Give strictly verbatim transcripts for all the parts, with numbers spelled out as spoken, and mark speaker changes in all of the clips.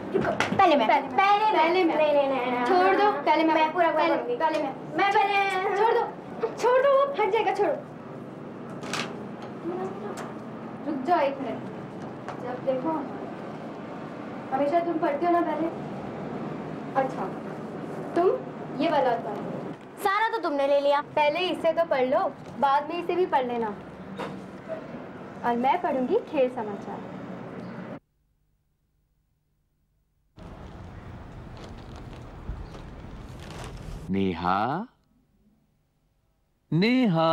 Speaker 1: पहले मैं पहले पहले पहले मैं नहीं नहीं नहीं छोड़ दो पहले मैं मैं पूरा पूरा करूंगी पहले मैं मैं पहले छोड़ दो छोड़ दो वो फट जाएगा छोड़ो रुक जाओ एक मिनट जब देखो हमेशा तुम पढ़ते हो ना पहले अच्छा तुम ये वाला पढ़ो सारा तो तुमने ले लिया पहले इससे तो पढ़ लो बाद में इसे भी पढ़ लेना और मैं पढ़ूंगी खेल समाचार
Speaker 2: नेहा नेहा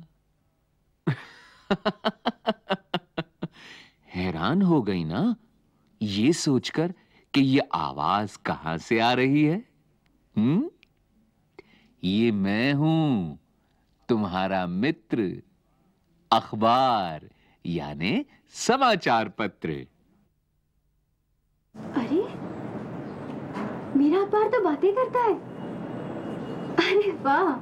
Speaker 2: हैरान हो गई ना ये सोचकर कि ये आवाज कहां से आ रही है? हम्म ये मैं हूं, तुम्हारा मित्र अखबार यानी समाचार पत्र।
Speaker 1: अरे मेरा अखबार तो बातें करता है। अरे वाह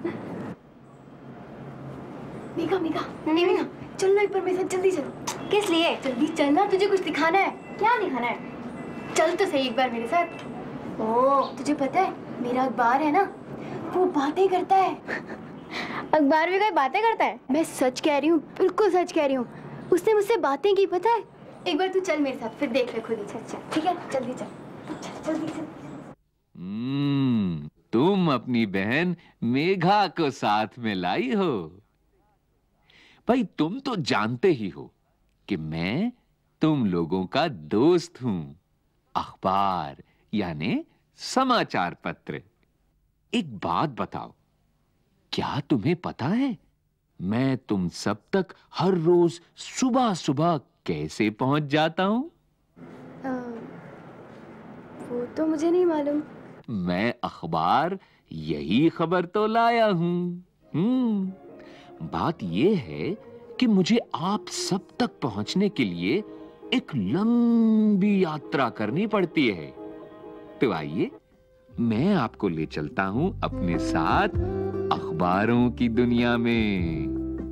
Speaker 1: मीका मीका ए मीका चल ना एक बार मेरे साथ जल्दी चलो। किस लिए? जल्दी चलना तुझे कुछ दिखाना है। क्या दिखाना है? चल तो सही एक बार मेरे साथ। ओह तुझे पता है मेरा अखबार है ना वो बातें करता है। अखबार भी कोई बातें करता है? मैं सच कह रही हूँ बिल्कुल सच कह रही हूँ उसने मुझसे बातें की पता है। एक बार तू चल मेरे साथ फिर देख ले खुद ही। चल चल ठीक है जल्दी चल चल जल्दी चल।
Speaker 2: हम्म तुम अपनी बहन मेघा को साथ में लाई हो। भाई तुम तो जानते ही हो कि मैं तुम लोगों का दोस्त हूं। अखबार यानी समाचार पत्र। एक बात बताओ क्या तुम्हें पता है मैं तुम सब तक हर रोज सुबह सुबह कैसे पहुंच जाता हूं?
Speaker 1: आ, वो तो मुझे नहीं मालूम।
Speaker 2: मैं अखबार यही खबर तो लाया हूं। हम्म बात यह है कि मुझे आप सब तक पहुंचने के लिए एक लंबी यात्रा करनी पड़ती है। तो आइए मैं आपको ले चलता हूं अपने साथ अखबारों की दुनिया में।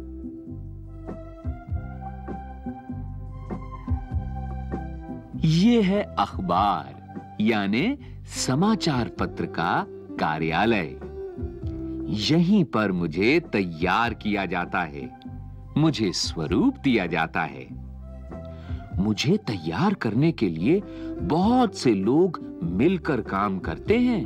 Speaker 2: ये है अखबार यानी समाचार पत्र का कार्यालय। यहीं पर मुझे तैयार किया जाता है, मुझे स्वरूप दिया जाता है। मुझे तैयार करने के लिए बहुत से लोग मिलकर काम करते हैं।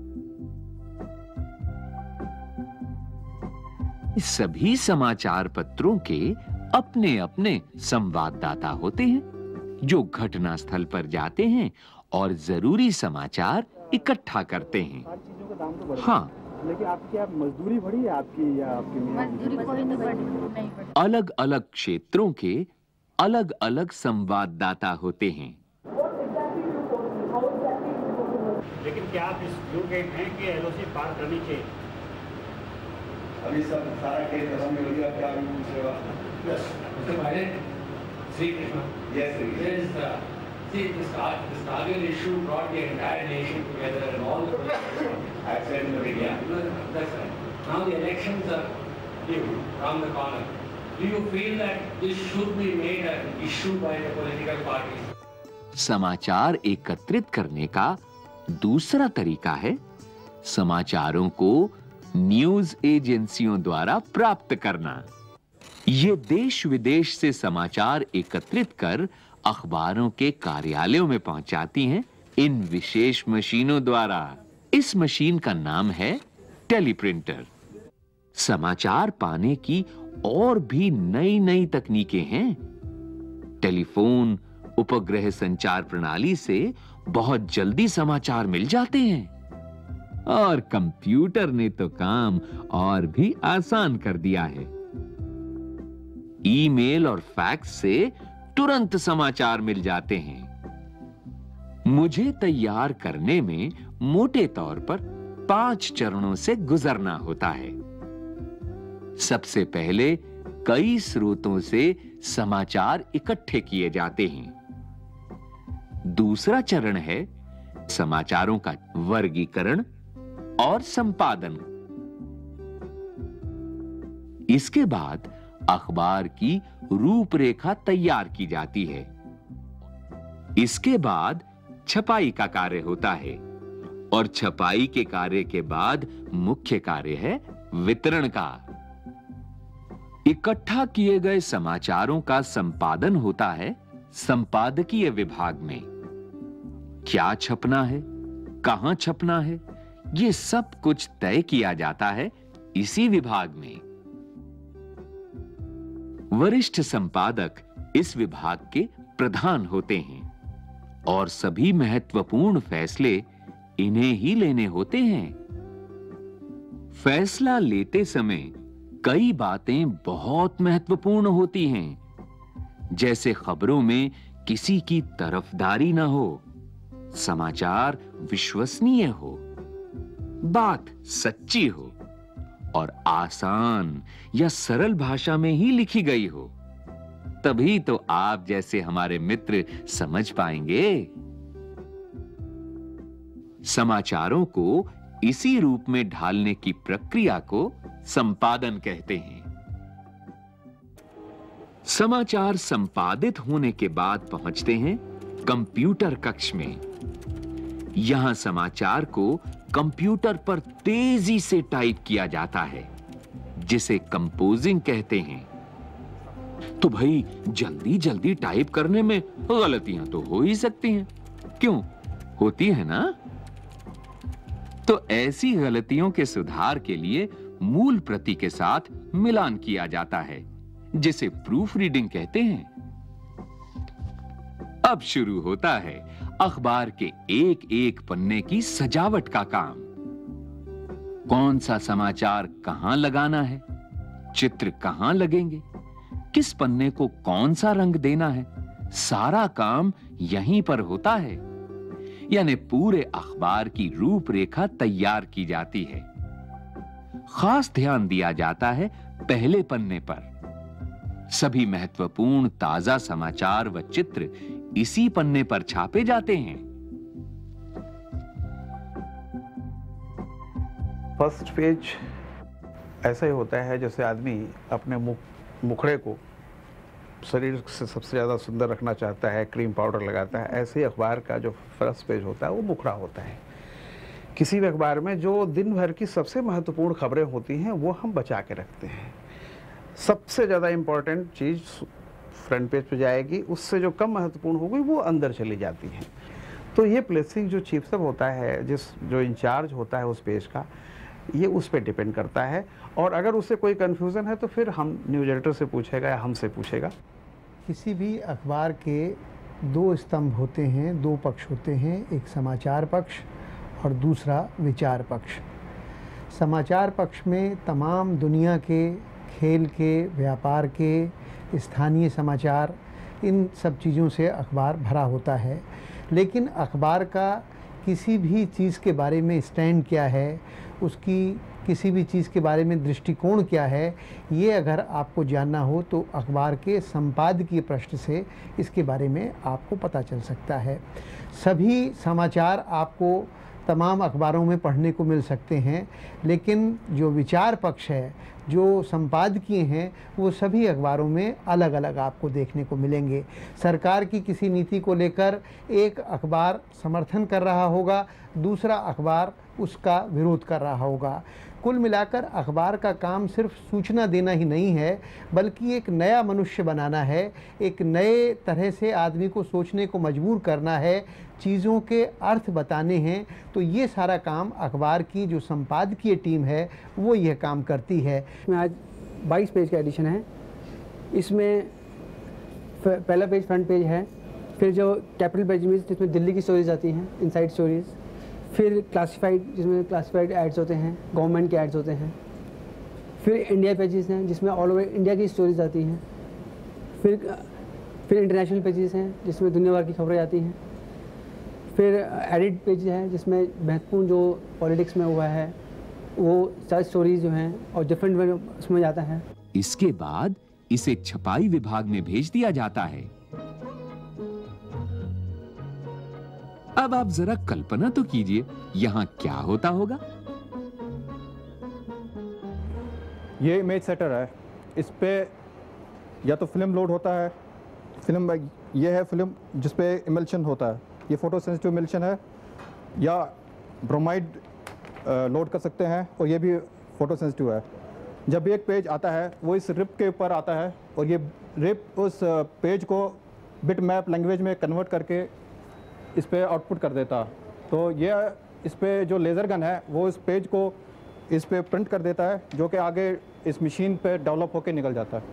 Speaker 2: सभी समाचार पत्रों के अपने अपने संवाददाता होते हैं जो घटना स्थल पर जाते हैं और जरूरी समाचार इकट्ठा करते हैं। हाँ
Speaker 3: लेकिन आपकी आप मजदूरी बढ़ी है आपकी या आपकी
Speaker 4: मजदूरी कोई नहीं बढ़ी।
Speaker 2: अलग अलग क्षेत्रों के अलग अलग संवाददाता होते हैं।
Speaker 5: लेकिन क्या आप इस ब्लू गेट हैं कि एलओसी पार करनी चाहिए?
Speaker 3: अभी सब सारा केस खत्म हो गया क्या अभी सेवा
Speaker 6: yes Mister Biden Shri Krishna
Speaker 3: yes
Speaker 6: sir see this this Kargil issue brought the entire nation together and all the
Speaker 3: I've said in the media
Speaker 6: that's right. Now the elections are due around the corner. Do you feel that this should be made an issue by the political parties?
Speaker 2: समाचार एकत्रित करने का दूसरा तरीका है समाचारों को news एजेंसियों द्वारा प्राप्त करना। ये देश विदेश से समाचार एकत्रित कर अखबारों के कार्यालयों में पहुंचाती हैं इन विशेष मशीनों द्वारा। इस मशीन का नाम है टेलीप्रिंटर। समाचार पाने की और भी नई नई तकनीकें हैं। टेलीफोन उपग्रह संचार प्रणाली से बहुत जल्दी समाचार मिल जाते हैं और कंप्यूटर ने तो काम और भी आसान कर दिया है। ईमेल और फैक्स से तुरंत समाचार मिल जाते हैं। मुझे तैयार करने में मोटे तौर पर पांच चरणों से गुजरना होता है। सबसे पहले कई स्रोतों से समाचार इकट्ठे किए जाते हैं। दूसरा चरण है समाचारों का वर्गीकरण और संपादन। इसके बाद अखबार की रूपरेखा तैयार की जाती है। इसके बाद छपाई का कार्य होता है और छपाई के कार्य के बाद मुख्य कार्य है वितरण का। इकट्ठा किए गए समाचारों का संपादन होता है संपादकीय विभाग में। क्या छपना है, कहां छपना है, ये सब कुछ तय किया जाता है इसी विभाग में। वरिष्ठ संपादक इस विभाग के प्रधान होते हैं और सभी महत्वपूर्ण फैसले इन्हें ही लेने होते हैं। फैसला लेते समय कई बातें बहुत महत्वपूर्ण होती हैं, जैसे खबरों में किसी की तरफदारी न हो, समाचार विश्वसनीय हो, बात सच्ची हो और आसान या सरल भाषा में ही लिखी गई हो। तभी तो आप जैसे हमारे मित्र समझ पाएंगे। समाचारों को इसी रूप में ढालने की प्रक्रिया को संपादन कहते हैं। समाचार संपादित होने के बाद पहुंचते हैं कंप्यूटर कक्ष में। यहां समाचार को कंप्यूटर पर तेजी से टाइप किया जाता है, जिसे कंपोजिंग कहते हैं। तो भाई जल्दी जल्दी टाइप करने में गलतियां तो हो ही सकती हैं, क्यों? होती है ना? तो ऐसी गलतियों के सुधार के लिए मूल प्रति के साथ मिलान किया जाता है, जिसे प्रूफ रीडिंग कहते हैं। अब शुरू होता है अखबार के एक एक पन्ने की सजावट का काम। कौन सा समाचार कहां लगाना है, चित्र कहां लगेंगे, किस पन्ने को कौन सा रंग देना है, सारा काम यहीं पर होता है। यानी पूरे अखबार की रूपरेखा तैयार की जाती है। खास ध्यान दिया जाता है पहले पन्ने पर। सभी महत्वपूर्ण ताजा समाचार व चित्र इसी पन्ने पर छापे जाते हैं।
Speaker 3: फर्स्ट पेज ऐसा ही होता है जैसे आदमी अपने मुख मुखड़े को शरीर से सबसे ज़्यादा सुंदर रखना चाहता है, क्रीम पाउडर लगाता है। ऐसे ही अखबार का जो फर्स्ट पेज होता है वो मुखड़ा होता है। किसी भी अखबार में जो दिन भर की सबसे महत्वपूर्ण खबरें होती हैं वो हम बचा के रखते हैं। सबसे ज़्यादा इम्पोर्टेंट चीज़ फ्रंट पेज पे जाएगी, उससे जो कम महत्वपूर्ण होगी वो अंदर चली जाती है। तो ये प्लेसिंग जो चीफ सब होता है, जिस जो इंचार्ज होता है उस पेज का, ये उस पर डिपेंड करता है। और अगर उससे कोई कन्फ्यूज़न है तो फिर हम न्यूज़ एडिटर से पूछेगा या हमसे पूछेगा।
Speaker 7: किसी भी अखबार के दो स्तंभ होते हैं, दो पक्ष होते हैं, एक समाचार पक्ष और दूसरा विचार पक्ष। समाचार पक्ष में तमाम दुनिया के, खेल के, व्यापार के, स्थानीय समाचार, इन सब चीज़ों से अखबार भरा होता है। लेकिन अखबार का किसी भी चीज़ के बारे में स्टैंड क्या है, उसकी किसी भी चीज़ के बारे में दृष्टिकोण क्या है, ये अगर आपको जानना हो तो अखबार के संपादकीय पृष्ठ से इसके बारे में आपको पता चल सकता है। सभी समाचार आपको तमाम अखबारों में पढ़ने को मिल सकते हैं, लेकिन जो विचार पक्ष है, जो संपादकीय हैं, वो सभी अखबारों में अलग अलग आपको देखने को मिलेंगे। सरकार की किसी नीति को लेकर एक अखबार समर्थन कर रहा होगा, दूसरा अखबार उसका विरोध कर रहा होगा। कुल मिलाकर अखबार का काम सिर्फ सूचना देना ही नहीं है, बल्कि एक नया मनुष्य बनाना है, एक नए तरह से आदमी को सोचने को मजबूर करना है, चीज़ों के अर्थ बताने हैं। तो ये सारा काम अखबार की जो संपादकीय टीम है वो यह काम करती है।
Speaker 8: इसमें आज बाईस पेज का एडिशन है। इसमें पहला पेज फ्रंट पेज है, फिर जो कैपिटल पेज में जिसमें दिल्ली की स्टोरीज आती हैं, इनसाइड स्टोरीज़, फिर क्लासिफाइड जिसमें क्लासिफाइड एड्स होते हैं, गवर्नमेंट के एड्स होते हैं, फिर इंडिया पेजेस हैं जिसमें ऑल ओवर इंडिया की स्टोरीज आती हैं, फिर फिर इंटरनेशनल पेजेस हैं जिसमें दुनिया भर की खबरें आती हैं, फिर एडिट पेज है जिसमें महत्वपूर्ण जो पॉलिटिक्स में हुआ है वो सारी स्टोरीज जो हैं और डिफरेंट वे उसमें जाता है।
Speaker 2: इसके बाद इसे छपाई विभाग में भेज दिया जाता है। अब आप जरा कल्पना तो कीजिए यहां क्या होता होगा।
Speaker 9: ये इमेज सेटर है, इस पे या तो फिल्म लोड होता है, फिल्म ये है फिल्म जिस पे इमल्शन होता है, ये फ़ोटो सेंसिटिव मिल्शन है, या ब्रोमाइड लोड कर सकते हैं, और ये भी फ़ोटो सेंसिटिव है। जब भी एक पेज आता है वो इस रिप के ऊपर आता है, और ये रिप उस पेज को बिट मैप लैंग्वेज में कन्वर्ट करके इस पे आउटपुट कर देता। तो ये इस पे जो लेज़र गन है वो इस पेज को इस पे प्रिंट कर देता है, जो कि आगे इस मशीन पे डेवलप होकर निकल जाता है।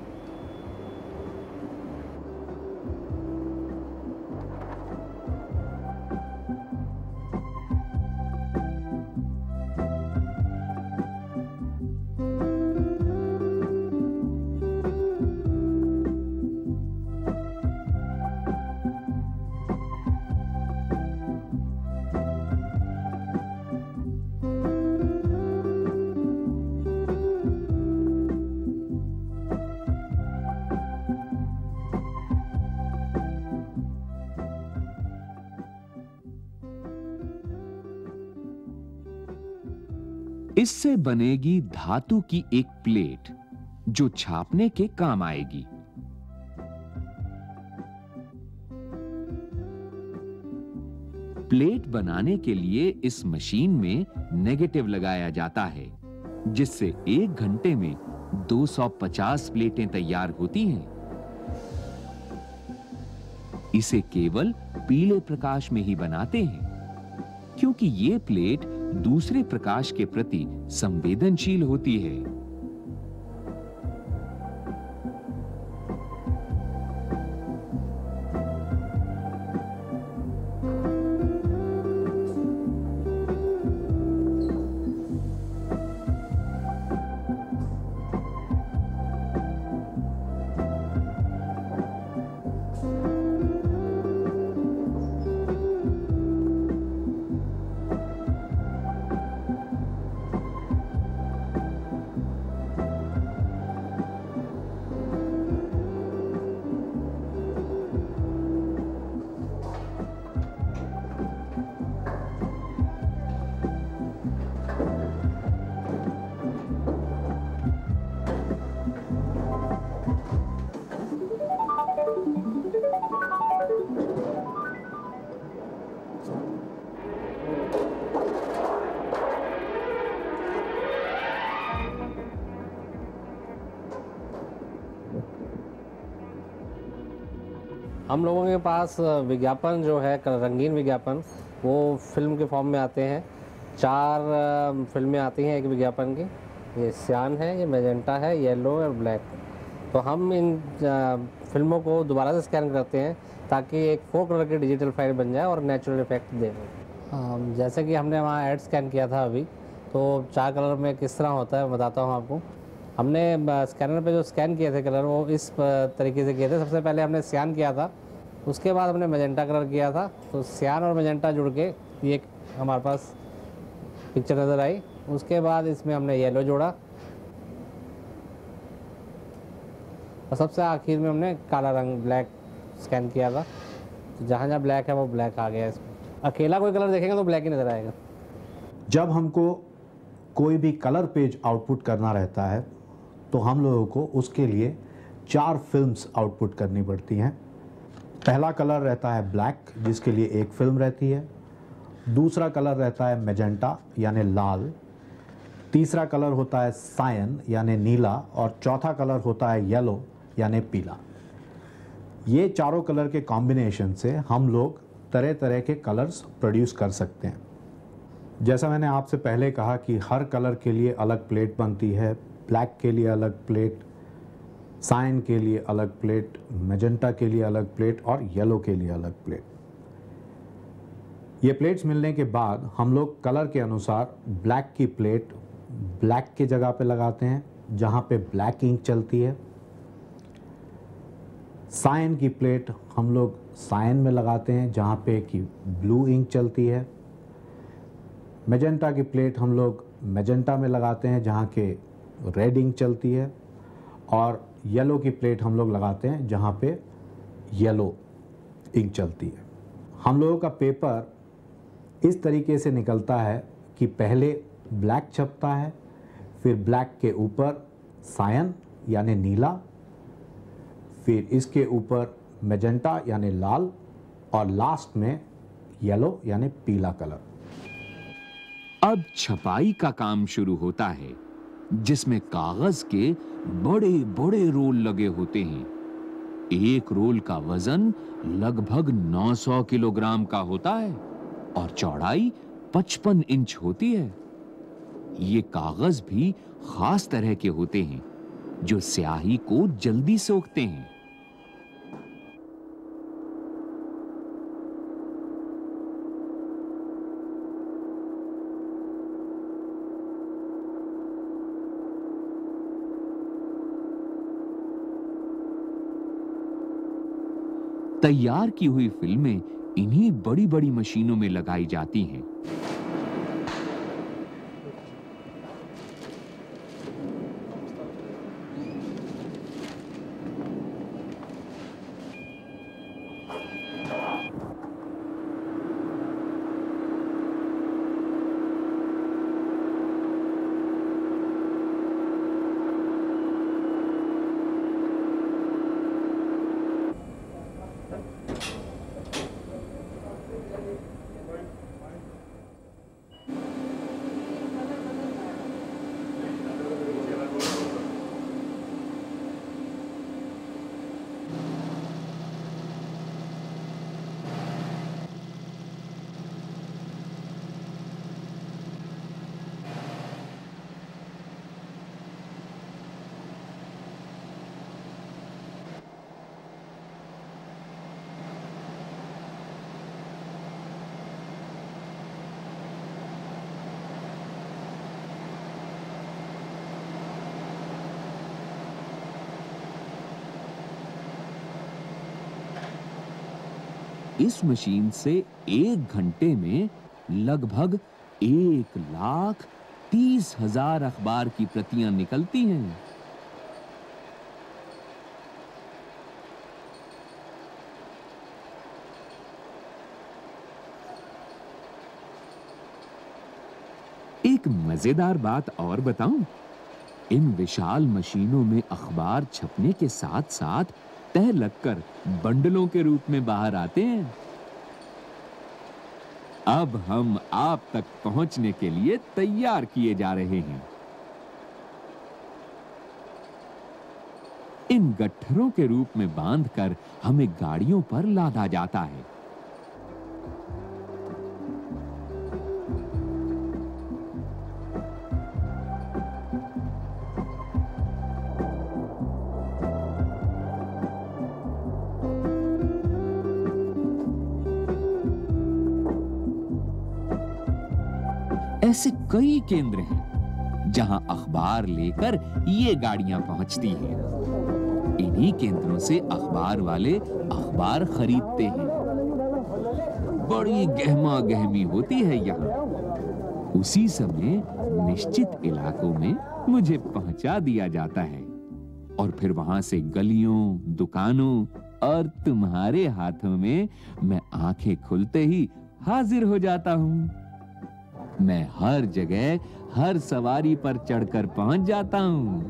Speaker 2: इससे बनेगी धातु की एक प्लेट जो छापने के काम आएगी। प्लेट बनाने के लिए इस मशीन में नेगेटिव लगाया जाता है, जिससे एक घंटे में दो सौ पचास प्लेटें तैयार होती हैं। इसे केवल पीले प्रकाश में ही बनाते हैं, क्योंकि ये प्लेट दूसरे प्रकाश के प्रति संवेदनशील होती है।
Speaker 10: हम लोगों के पास विज्ञापन जो है रंगीन विज्ञापन वो फिल्म के फॉर्म में आते हैं। चार फिल्में आती हैं एक विज्ञापन की। ये सियान है, ये मैजेंटा है, येलो और ब्लैक। तो हम इन फिल्मों को दोबारा से स्कैन करते हैं ताकि एक फोर कलर की डिजिटल फाइल बन जाए और नेचुरल इफेक्ट दे। जैसे कि हमने वहाँ ऐड स्कैन किया था अभी, तो चार कलर में किस तरह होता है बताता हूँ आपको। हमने स्कैनर पे जो स्कैन किए थे कलर वो इस तरीके से किए थे। सबसे पहले हमने सियान किया था, उसके बाद हमने मैजेंटा कलर किया था। तो सियान और मैजेंटा जुड़ के ये हमारे पास पिक्चर नज़र आई। उसके बाद इसमें हमने येलो जोड़ा और सबसे आखिर में हमने काला रंग ब्लैक स्कैन किया था। तो जहाँ जहाँ ब्लैक है वो ब्लैक आ गया इसमें। अकेला कोई कलर देखेंगे तो ब्लैक ही नज़र आएगा।
Speaker 11: जब हमको कोई भी कलर पेज आउटपुट करना रहता है तो हम लोगों को उसके लिए चार फिल्म्स आउटपुट करनी पड़ती हैं। पहला कलर रहता है ब्लैक, जिसके लिए एक फिल्म रहती है। दूसरा कलर रहता है मैजेंटा यानी लाल। तीसरा कलर होता है सायन यानी नीला, और चौथा कलर होता है येलो यानी पीला। ये चारों कलर के कॉम्बिनेशन से हम लोग तरह तरह के कलर्स प्रोड्यूस कर सकते हैं। जैसा मैंने आपसे पहले कहा कि हर कलर के लिए अलग प्लेट बनती है। ब्लैक के लिए अलग प्लेट, साइन के लिए अलग प्लेट, मैजेंटा के लिए अलग प्लेट और येलो के लिए अलग प्लेट। ये प्लेट्स मिलने के बाद हम लोग कलर के अनुसार ब्लैक की प्लेट ब्लैक की जगह पे लगाते हैं जहाँ पे ब्लैक इंक चलती है। साइन की प्लेट हम लोग साइन में लगाते हैं जहाँ पे कि ब्लू इंक चलती है। मैजेंटा की प्लेट हम लोग मैजेंटा में लगाते हैं जहाँ के रेड इंक चलती है, और येलो की प्लेट हम लोग लगाते हैं जहाँ पे येलो इंक चलती है। हम लोगों का पेपर इस तरीके से निकलता है कि पहले ब्लैक छपता है, फिर ब्लैक के ऊपर सायन यानी नीला, फिर इसके ऊपर मैजेंटा यानी लाल, और लास्ट में येलो यानी पीला कलर।
Speaker 2: अब छपाई का काम शुरू होता है, जिसमें कागज के बड़े बड़े रोल लगे होते हैं। एक रोल का वजन लगभग नौ सौ किलोग्राम का होता है और चौड़ाई पचपन इंच होती है। ये कागज भी खास तरह के होते हैं जो स्याही को जल्दी सोखते हैं। तैयार की हुई फिल्में इन्हीं बड़ी बड़ी मशीनों में लगाई जाती हैं। इस मशीन से एक घंटे में लगभग एक लाख तीस हजार अखबार की प्रतियां निकलती हैं। एक मजेदार बात और बताऊं, इन विशाल मशीनों में अखबार छपने के साथ साथ तह लगकर बंडलों के रूप में बाहर आते हैं। अब हम आप तक पहुंचने के लिए तैयार किए जा रहे हैं। इन गट्ठरों के रूप में बांधकर हमें गाड़ियों पर लादा जाता है। ऐसे कई केंद्र हैं जहां अखबार लेकर ये गाड़ियां पहुंचती हैं। इन्हीं केंद्रों से अखबार वाले अखबार खरीदते हैं। बड़ी गहमा गहमी होती है यहाँ। उसी समय निश्चित इलाकों में मुझे पहुंचा दिया जाता है और फिर वहां से गलियों, दुकानों और तुम्हारे हाथों में मैं आंखें खुलते ही हाजिर हो जाता हूं। मैं हर जगह हर सवारी पर चढ़कर पहुंच जाता हूं।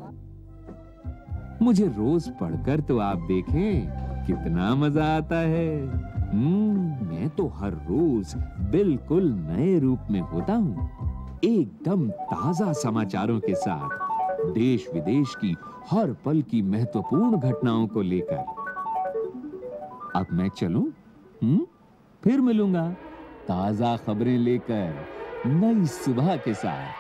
Speaker 2: मुझे रोज पढ़कर तो आप देखें कितना मजा आता है। हम्म, मैं तो हर रोज बिल्कुल नए रूप में होता हूं, एकदम ताजा समाचारों के साथ, देश विदेश की हर पल की महत्वपूर्ण घटनाओं को लेकर। अब मैं चलूं? हम्म, फिर मिलूंगा ताजा खबरें लेकर नई सुबह के साथ।